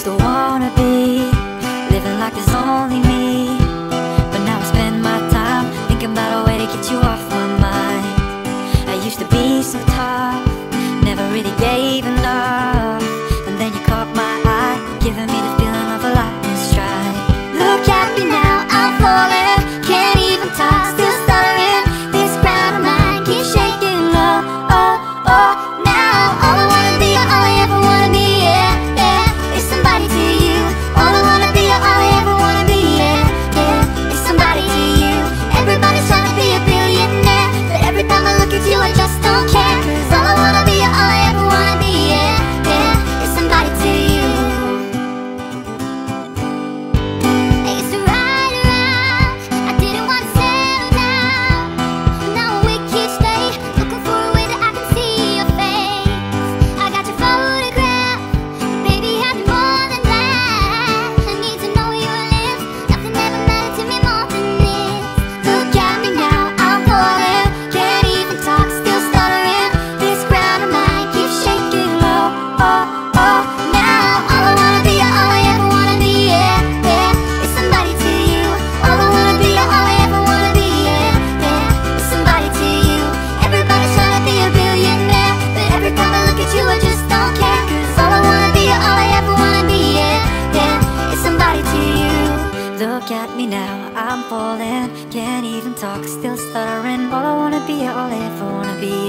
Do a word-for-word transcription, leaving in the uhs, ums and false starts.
used to wanna be living like there's only me, but now I spend my time thinking about a way to get you off my mind. I used to be so tough, never really gave enough, and then you caught my eye, giving me the feeling of a lightning strike. Look at me now, I'm falling, can't even talk, still stuttering. This ground of mine keeps shaking low, oh, oh. Now all I wanna be, all I ever wanna be, yeah, yeah, is somebody to you. All I wanna be, all I ever wanna be, yeah, yeah, is somebody to you. Everybody's trying to be a billionaire, but every time I look at you I just don't care. Cause all I wanna be, all I ever wanna be, yeah, yeah, is somebody to you. I used to ride around, I didn't want to settle down. Now I'm with each day, looking for a way that I can see your face. I got your photograph, baby, have you more than that. I need to know where you live, nothing ever mattered to me more than this. Look at me now, I'm falling, can't even talk, still stuttering. This ground of mine keeps shaking low, oh, oh. Now all I wanna be, all I ever wanna be, yeah, yeah, is somebody to you. All I wanna be, all I ever wanna be, yeah, yeah, is somebody to you. Everybody's trying to be a billionaire, but every time I look at you I just don't care. Cause all I wanna be, all I ever wanna be, yeah, yeah, is somebody to you. Look at me now, I'm falling, can't even talk, still stuttering. All I wanna be, all I ever wanna be,